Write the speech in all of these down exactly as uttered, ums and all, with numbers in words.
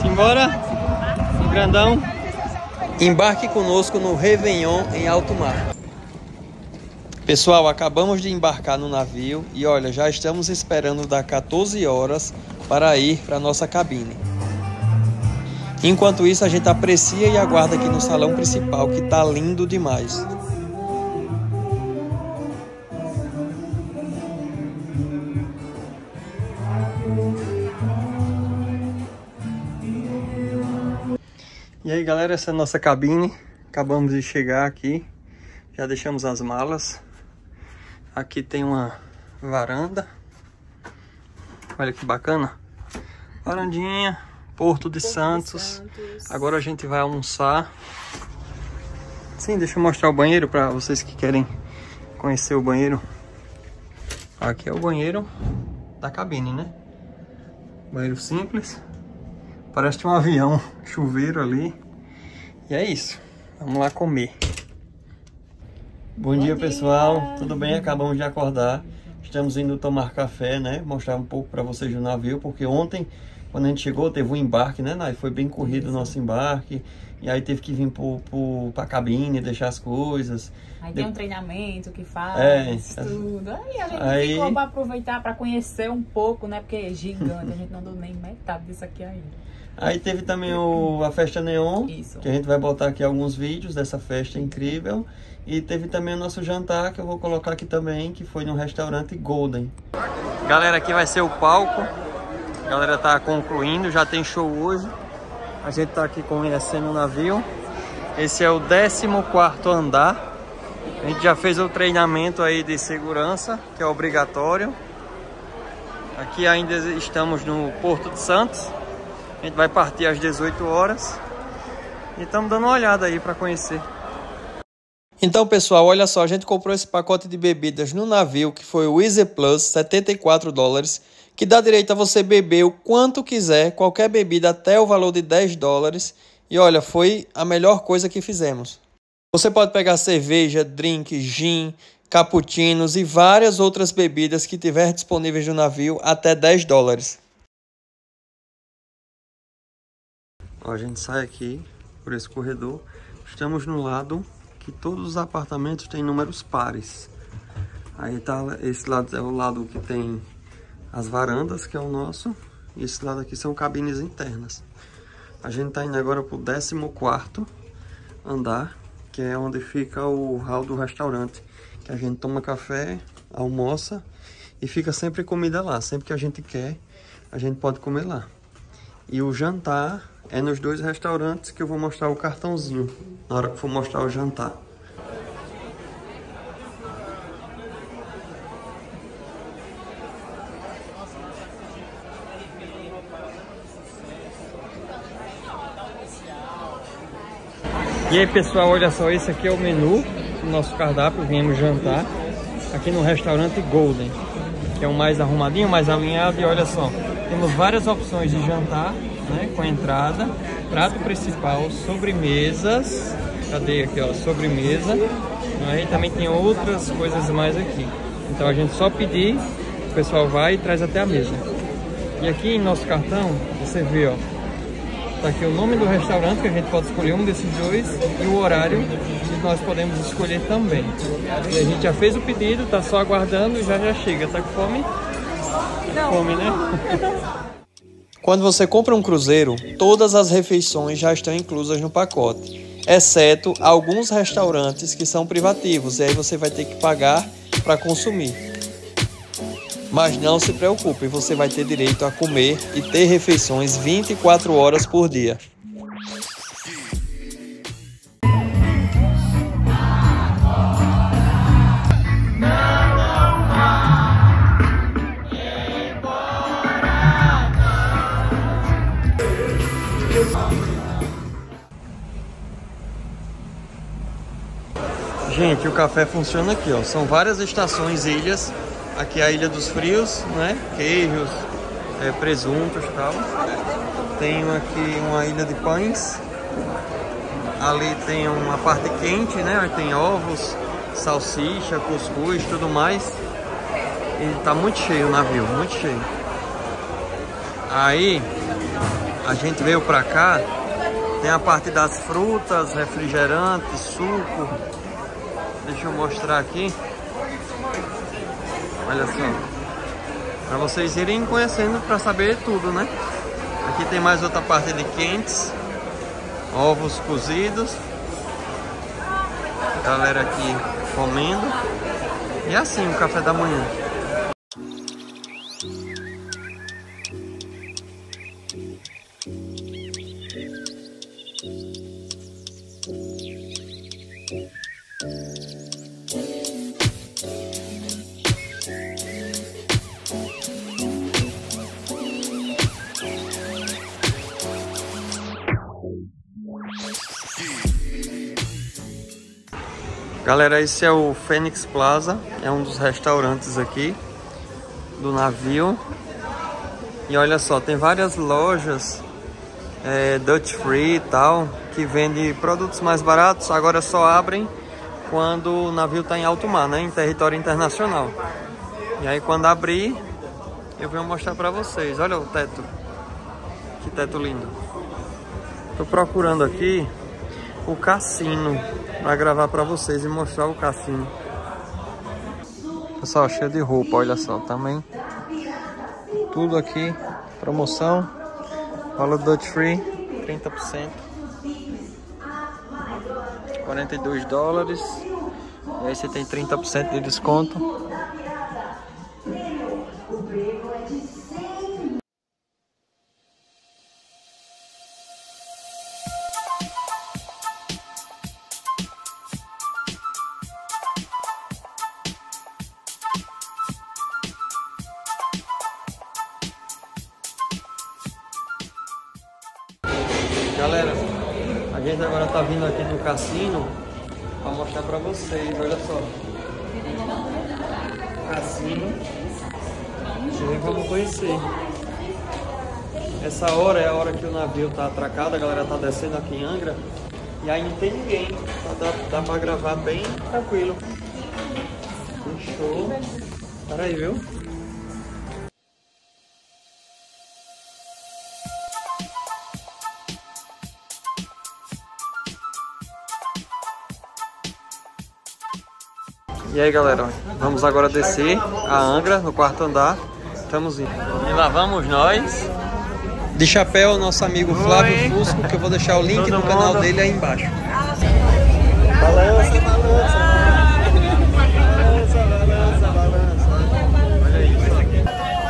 Simbora, grandão. Embarque conosco no Réveillon em alto mar. Pessoal, acabamos de embarcar no navio e olha, já estamos esperando dar quatorze horas para ir para nossa cabine. Enquanto isso, a gente aprecia e aguarda aqui no salão principal, que tá lindo demais. E aí galera, essa é a nossa cabine. Acabamos de chegar aqui. Já deixamos as malas. Aqui tem uma varanda. Olha que bacana. Varandinha, Porto de, Porto Santos. de Santos. Agora a gente vai almoçar. Sim, deixa eu mostrar o banheiro para vocês que querem conhecer o banheiro. Aqui é o banheiro da cabine, né? Banheiro simples. Parece um avião, chuveiro ali. E é isso. Vamos lá comer. Bom, Bom dia, dia, pessoal. Tudo bem? Acabamos de acordar. Estamos indo tomar café, né? Mostrar um pouco para vocês do navio, porque ontem, quando a gente chegou, teve um embarque, né, Nai? Foi bem corrido o nosso embarque. E aí teve que vir para a cabine, deixar as coisas. Aí tem um treinamento que faz, é, tudo. Aí a gente aí... ficou para aproveitar, para conhecer um pouco, né? Porque é gigante, a gente não deu nem metade disso aqui ainda. Aí teve também o, a festa neon, Isso. que a gente vai botar aqui alguns vídeos dessa festa incrível. E teve também o nosso jantar, que eu vou colocar aqui também, que foi no restaurante Golden. Galera, aqui vai ser o palco. A galera tá concluindo, já tem show hoje. A gente tá aqui conhecendo o navio. Esse é o décimo quarto andar. A gente já fez o treinamento aí de segurança, que é obrigatório. Aqui ainda estamos no Porto de Santos. A gente vai partir às dezoito horas. E estamos dando uma olhada aí para conhecer. Então, pessoal, olha só. A gente comprou esse pacote de bebidas no navio, que foi o Easy Plus, setenta e quatro dólares. Que dá direito a você beber o quanto quiser, qualquer bebida até o valor de dez dólares. E olha, foi a melhor coisa que fizemos. Você pode pegar cerveja, drink, gin, cappuccinos e várias outras bebidas que tiver disponíveis no navio até dez dólares. Ó, a gente sai aqui por esse corredor. Estamos no lado que todos os apartamentos têm números pares. Aí tá, esse lado é o lado que tem as varandas, que é o nosso. E esse lado aqui são cabines internas. A gente tá indo agora pro décimo quarto andar, que é onde fica o hall do restaurante. Que a gente toma café, almoça e fica sempre comida lá. Sempre que a gente quer, a gente pode comer lá. E o jantar é nos dois restaurantes, que eu vou mostrar o cartãozinho na hora que for mostrar o jantar. E aí, pessoal, olha só, esse aqui é o menu do nosso cardápio. Viemos jantar aqui no restaurante Golden, que é o mais arrumadinho, mais alinhado. E olha só, temos várias opções de jantar, né, com entrada, prato principal, sobremesas. Cadê aqui, ó, sobremesa. Aí também tem outras coisas mais aqui. Então a gente só pedir, o pessoal vai e traz até a mesa. E aqui em nosso cartão, você vê, ó, tá aqui o nome do restaurante, que a gente pode escolher um desses dois, e o horário que nós podemos escolher também. E a gente já fez o pedido, tá só aguardando e já já chega. Tá com fome? Não. Fome, né? Quando você compra um cruzeiro, todas as refeições já estão inclusas no pacote, exceto alguns restaurantes que são privativos, e aí você vai ter que pagar para consumir. Mas não se preocupe, você vai ter direito a comer e ter refeições vinte e quatro horas por dia. Gente, o café funciona aqui, ó. São várias estações, ilhas. Aqui é a Ilha dos Frios, né? Queijos, é, presuntos e tal. Tenho aqui uma ilha de pães. Ali tem uma parte quente, né? Tem ovos, salsicha, cuscuz, tudo mais. E tá muito cheio o navio, muito cheio. Aí, a gente veio pra cá, tem a parte das frutas, refrigerantes, suco. Deixa eu mostrar aqui. Olha só. Pra vocês irem conhecendo, pra saber tudo, né? Aqui tem mais outra parte de quentes. Ovos cozidos. Galera aqui comendo. E assim o café da manhã. Galera, esse é o Phoenix Plaza, é um dos restaurantes aqui do navio. E olha só, tem várias lojas é, Dutch Free e tal, que vende produtos mais baratos. Agora só abrem quando o navio está em alto mar, né, em território internacional. E aí quando abrir, eu venho mostrar para vocês. Olha o teto, que teto lindo. Tô procurando aqui o cassino para gravar para vocês e mostrar o cassino. Pessoal, cheio de roupa, olha só, também tudo aqui, promoção, valor Dutch Free, trinta por cento, quarenta e dois dólares, e aí você tem trinta por cento de desconto. Galera, a gente agora tá vindo aqui no cassino para mostrar para vocês, olha só. Cassino. E vamos conhecer. Essa hora é a hora que o navio tá atracado, a galera tá descendo aqui em Angra. E aí não tem ninguém, então dá, dá para gravar bem tranquilo. Show. Pera aí, viu? E aí galera, vamos agora descer a Angra no quarto andar. Estamos indo. E lá vamos nós. De chapéu, nosso amigo Flávio Oi. Fusco, que eu vou deixar o link Todo do mundo. canal dele aí embaixo. Balança, balança. Balança, balança, balança. Olha isso aqui.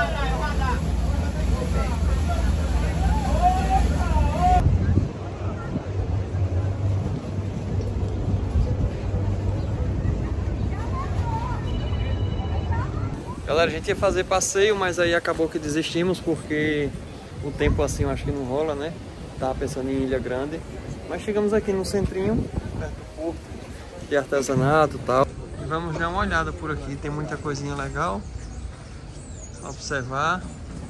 Galera, a gente ia fazer passeio, mas aí acabou que desistimos porque o tempo assim eu acho que não rola, né? Tava pensando em Ilha Grande. Mas chegamos aqui no centrinho, perto do porto, de artesanato e tal. E vamos dar uma olhada por aqui, tem muita coisinha legal. Observar.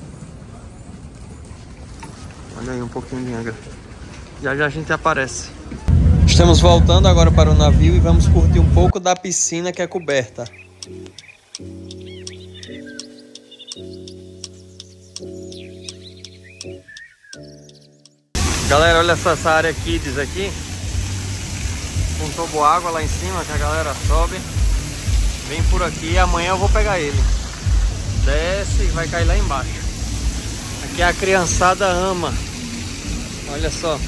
Olha aí um pouquinho de Angra. Já já a gente aparece. Estamos voltando agora para o navio e vamos curtir um pouco da piscina que é coberta. Galera, olha só essa área Kids aqui, com toboágua lá em cima, que a galera sobe. Vem por aqui e amanhã eu vou pegar ele. Desce e vai cair lá embaixo. Aqui a criançada ama. Olha só.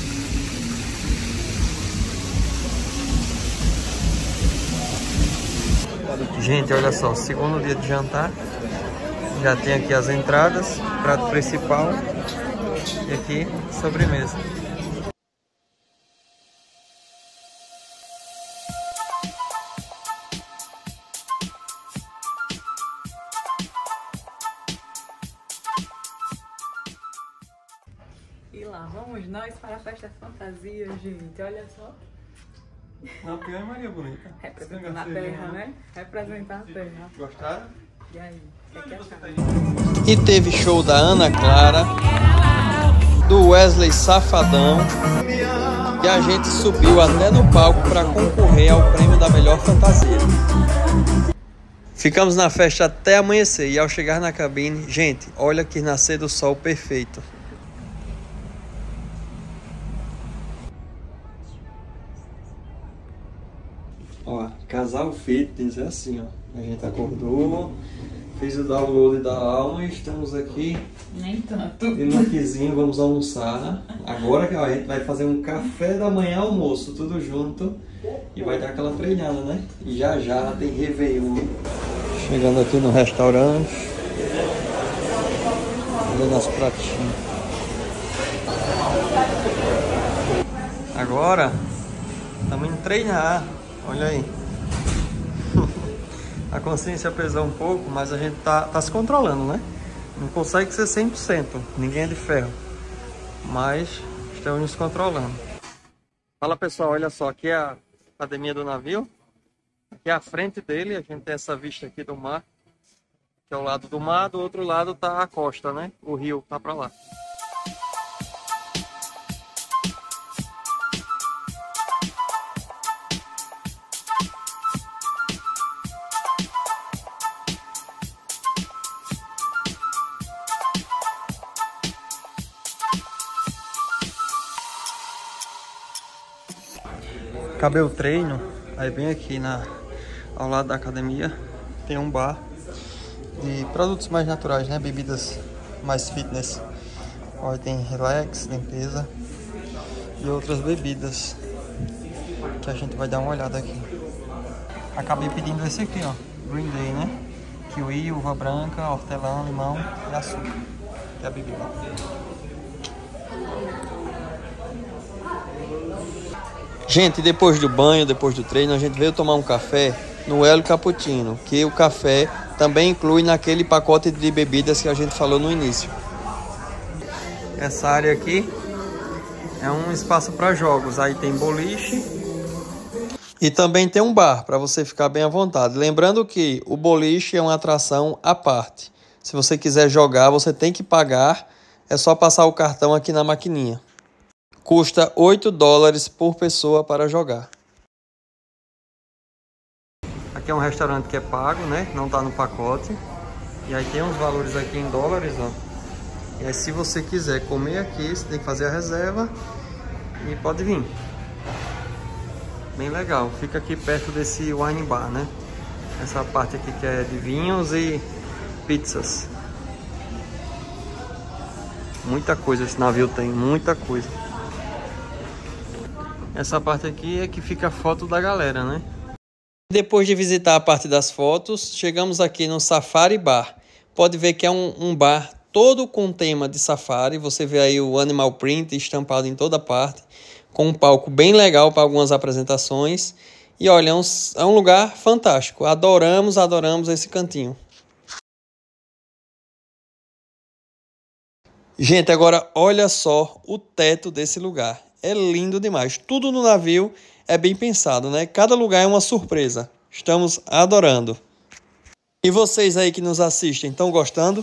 Gente, olha só, segundo dia de jantar. Já tem aqui as entradas, prato principal. E aqui, sobremesa. E lá vamos nós para a festa fantasia, gente. Olha só. Na pior é Maria Bonita. Representando a terra, né? Representar a terra. Gostaram? E aí? O que acharam? E teve show da Ana Clara, do Wesley Safadão, e a gente subiu até no palco para concorrer ao prêmio da melhor fantasia. Ficamos na festa até amanhecer e ao chegar na cabine, gente, olha que nascer do sol perfeito. Ó, Casal Fitness é assim, ó. A gente acordou, fez o download da alma e estamos aqui. Nem tanto. E no quizinho vamos almoçar. Agora que a gente vai fazer um café da manhã, almoço, tudo junto. E vai dar aquela treinada, né? E já já tem Réveillon. Chegando aqui no restaurante. Olha nosso pratinho. Agora estamos indo treinar. Olha aí. A consciência pesou um pouco, mas a gente tá, tá se controlando, né? Não consegue ser cem por cento. Ninguém é de ferro. Mas estamos nos controlando. Fala pessoal, olha só. Aqui é a academia do navio. Aqui é a frente dele. A gente tem essa vista aqui do mar. Que é o lado do mar. Do outro lado tá a costa, né? O rio tá pra lá. Acabei o treino, aí bem aqui na, ao lado da academia tem um bar de produtos mais naturais, né? Bebidas mais fitness. Olha, tem relax, limpeza e outras bebidas que a gente vai dar uma olhada aqui. Acabei pedindo esse aqui, ó, Green Day, né? Kiwi, uva branca, hortelã, limão e açúcar, que é a bebida. Gente, depois do banho, depois do treino, a gente veio tomar um café no El Cappuccino, que o café também inclui naquele pacote de bebidas que a gente falou no início. Essa área aqui é um espaço para jogos, aí tem boliche e também tem um bar para você ficar bem à vontade. Lembrando que o boliche é uma atração à parte. Se você quiser jogar, você tem que pagar, é só passar o cartão aqui na maquininha. Custa oito dólares por pessoa para jogar. Aqui é um restaurante que é pago, né? Não está no pacote. E aí tem uns valores aqui em dólares, ó. E aí se você quiser comer aqui, você tem que fazer a reserva e pode vir. Bem legal. Fica aqui perto desse wine bar, né? Essa parte aqui que é de vinhos e pizzas. Muita coisa esse navio tem, muita coisa. Essa parte aqui é que fica a foto da galera, né? Depois de visitar a parte das fotos, chegamos aqui no Safari Bar. Pode ver que é um, um bar todo com tema de safari. Você vê aí o animal print estampado em toda parte, com um palco bem legal para algumas apresentações. E olha, é um, é um lugar fantástico. Adoramos, adoramos esse cantinho. Gente, agora olha só o teto desse lugar. É lindo demais. Tudo no navio é bem pensado, né? Cada lugar é uma surpresa. Estamos adorando. E vocês aí que nos assistem, estão gostando?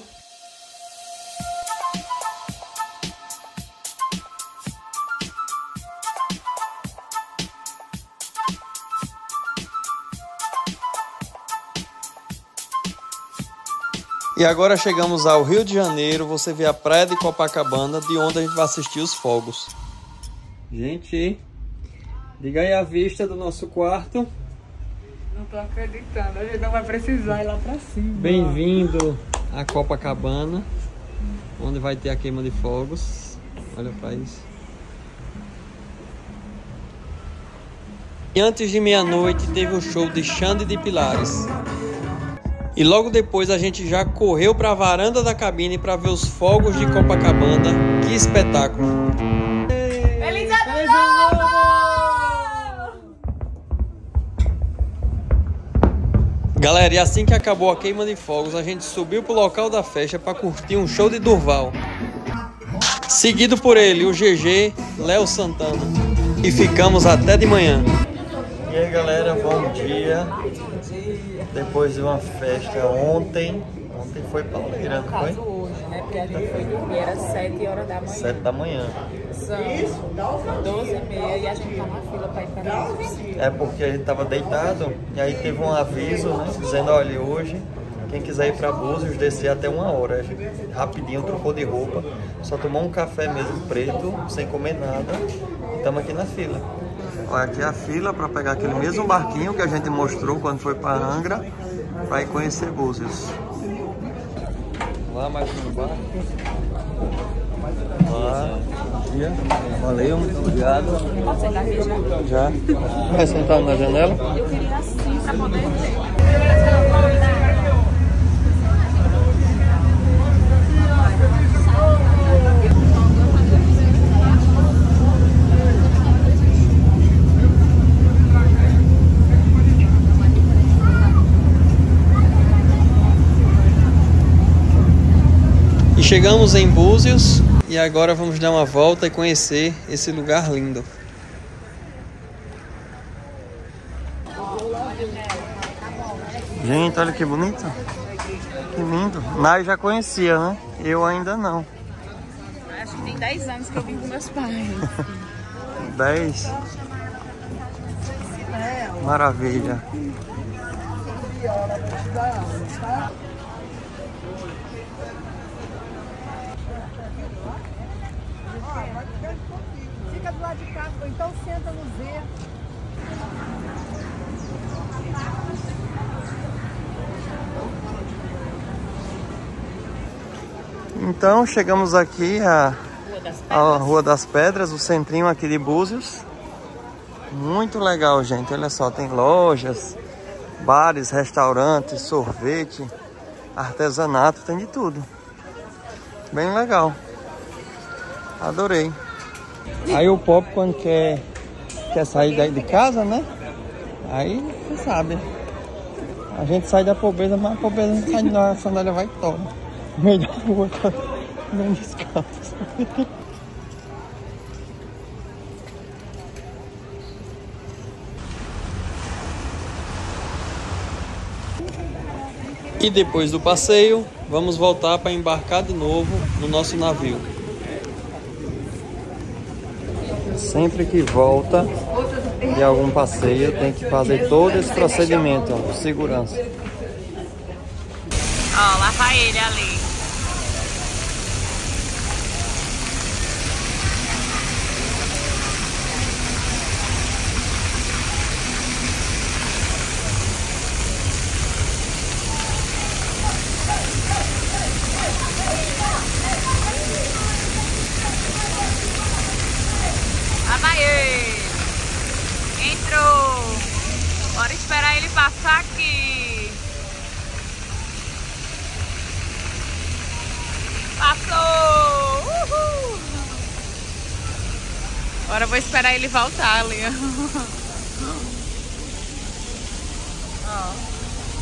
E agora chegamos ao Rio de Janeiro. Você vê a praia de Copacabana, de onde a gente vai assistir os fogos. Gente, diga aí a vista do nosso quarto. Não tô acreditando, a gente não vai precisar ir lá pra cima. Bem-vindo a Copacabana, onde vai ter a queima de fogos. Olha pra isso. E antes de meia-noite teve um show de Xande de Pilares. E logo depois a gente já correu para a varanda da cabine para ver os fogos de Copacabana. Que espetáculo! Feliz Ano Novo! Galera, e assim que acabou a queima de fogos, a gente subiu pro local da festa para curtir um show de Durval. Seguido por ele, o G G, Léo Santana. E ficamos até de manhã. E aí galera, bom dia. Depois de uma festa ontem, ontem foi pauleira, não foi? Hoje, né? Porque a gente foi dormir, era sete horas da manhã. sete da manhã. São doze e meia e a gente tá na fila pra ir pra Búzios. É porque a gente tava deitado e aí teve um aviso, né? Dizendo, olha, hoje quem quiser ir pra Búzios, descer até uma hora. A gente rapidinho trocou de roupa, só tomou um café mesmo preto, sem comer nada. E estamos aqui na fila. Olha aqui a fila para pegar aquele mesmo barquinho que a gente mostrou quando foi para Angra, para ir conhecer Búzios. Lá mais um barco. Lá. Valeu, muito obrigado. Pode sentar aqui já? Já? Vai sentar na janela? Eu queria assim para poder ver. E chegamos em Búzios e agora vamos dar uma volta e conhecer esse lugar lindo. Gente, olha que bonito. Que lindo. Nai já conhecia, né? Eu ainda não. Acho que tem dez anos que eu vim com meus pais. dez? Maravilha. Fica do lado de cá, então senta no Z. Então chegamos aqui à a Rua das Pedras, o centrinho aqui de Búzios. Muito legal, gente. Olha só, tem lojas, bares, restaurantes, sorvete, artesanato, tem de tudo. Bem legal. Adorei. Aí o povo quando quer, quer sair daí de casa, né? Aí você sabe. A gente sai da pobreza, mas a pobreza não sai de nós, a sandália vai e toma. No meio da rua, tá bem descalço. E depois do passeio, vamos voltar para embarcar de novo no nosso navio. Sempre que volta de algum passeio, tem que fazer todo esse procedimento, ó, de segurança. Ó, lá vai ele ali. Lá vai ele. Entrou. Bora esperar ele passar aqui. Passou! Uhul! Agora eu vou esperar ele voltar ali. Ó.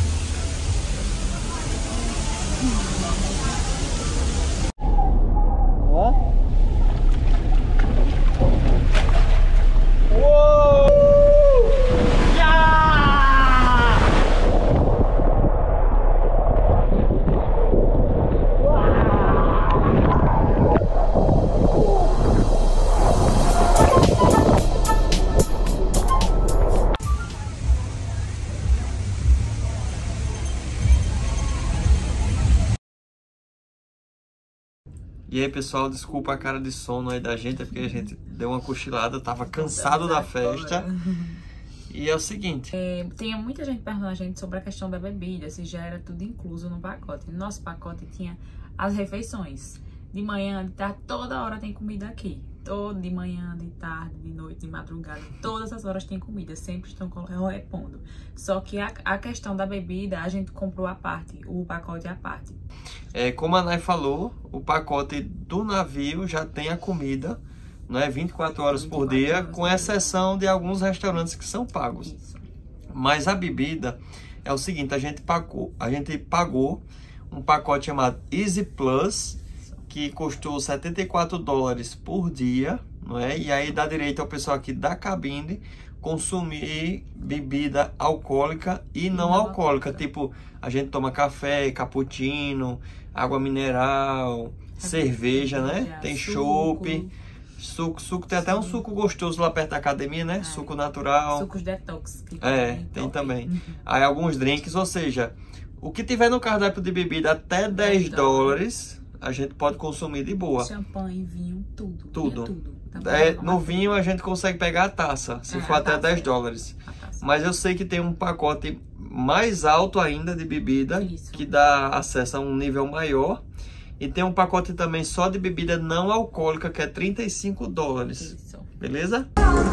E aí, pessoal, desculpa a cara de sono aí da gente, é porque a gente deu uma cochilada, tava cansado da festa. E é o seguinte... É, tinha muita gente perguntando a gente sobre a questão da bebida, se já era tudo incluso no pacote. No nosso pacote tinha as refeições. De manhã, de tarde, toda hora tem comida aqui. Todo de manhã, de tarde, de noite, de madrugada, todas as horas tem comida, sempre estão repondo. Só que a, a questão da bebida, a gente comprou à parte, o pacote à parte. É, como a Nai falou, o pacote do navio já tem a comida, não é, vinte e quatro horas por dia, com exceção de alguns restaurantes que são pagos. Isso. Mas a bebida é o seguinte, a gente pagou, a gente pagou um pacote chamado Easy Plus, que custou setenta e quatro dólares por dia, não é? E aí dá direito ao pessoal aqui da cabine consumir bebida alcoólica e não, não alcoólica. Tipo, a gente toma café, cappuccino, água mineral, cerveja, né? Tem chopp, suco, suco. Tem até um suco gostoso lá perto da academia, né? É. Suco natural. Sucos detox. Que é, tem também. Uhum. Aí alguns drinks, ou seja, o que tiver no cardápio de bebida até dez dólares... a gente pode consumir de boa. Champanhe, vinho, tudo. Tudo. tudo. É, no vinho a gente consegue pegar a taça, se é, for até taça. dez dólares. Mas eu sei que tem um pacote mais alto ainda de bebida, Isso. que dá acesso a um nível maior. E tem um pacote também só de bebida não alcoólica, que é trinta e cinco dólares. Isso. Beleza?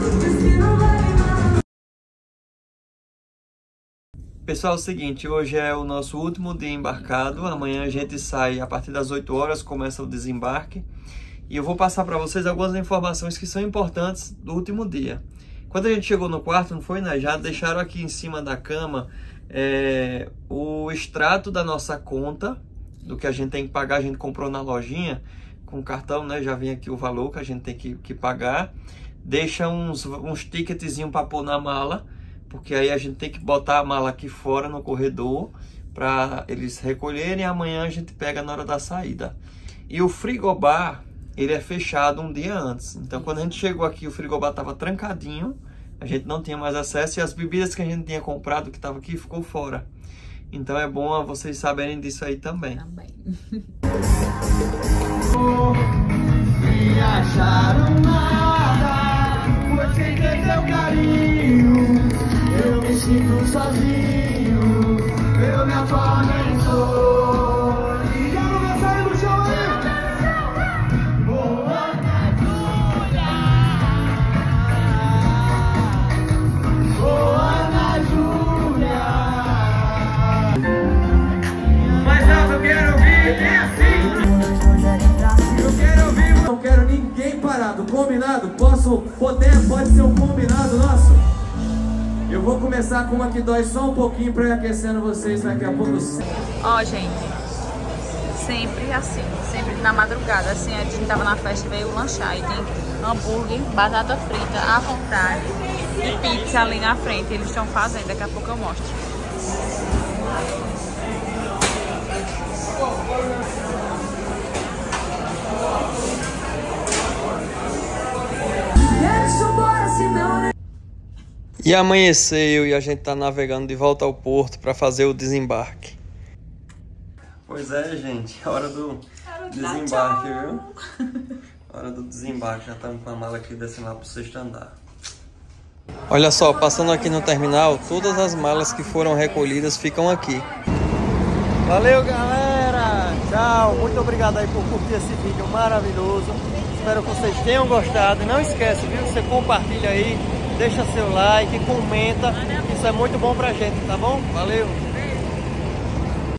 Pessoal, é o seguinte, hoje é o nosso último dia embarcado. Amanhã a gente sai a partir das oito horas, começa o desembarque. E eu vou passar para vocês algumas informações que são importantes do último dia. Quando a gente chegou no quarto, não foi, né? Já deixaram aqui em cima da cama é, o extrato da nossa conta, do que a gente tem que pagar. A gente comprou na lojinha com cartão, né? Já vem aqui o valor que a gente tem que, que pagar. Deixa uns, uns ticketzinhos para pôr na mala, porque aí a gente tem que botar a mala aqui fora no corredor para eles recolherem e amanhã a gente pega na hora da saída. E o frigobar, ele é fechado um dia antes. Então, quando a gente chegou aqui, o frigobar estava trancadinho, a gente não tinha mais acesso e as bebidas que a gente tinha comprado, que estava aqui, ficou fora. Então, é bom vocês saberem disso aí também. Também. Me acharam nada, foi sem ter seu carinho. Eu me sinto sozinho, eu me atormento. Combinado? Posso, poder, pode ser um combinado nosso? Eu vou começar com uma que dói só um pouquinho pra ir aquecendo vocês daqui a pouco. Ó, oh, gente, sempre assim, sempre na madrugada, assim, a gente tava na festa e veio lanchar. E tem hambúrguer, batata frita à vontade e pizza ali na frente. Eles estão fazendo, daqui a pouco eu mostro. E amanheceu e a gente tá navegando de volta ao porto para fazer o desembarque. Pois é, gente, hora do desembarque, viu? Hora do desembarque, já estamos com a mala aqui descendo lá pro sexto andar. Olha só, passando aqui no terminal, todas as malas que foram recolhidas ficam aqui. Valeu, galera! Tchau! Muito obrigado aí por curtir esse vídeo maravilhoso. Espero que vocês tenham gostado. Não esquece, viu? Você compartilha aí, deixa seu like, comenta. Isso é muito bom pra gente, tá bom? Valeu!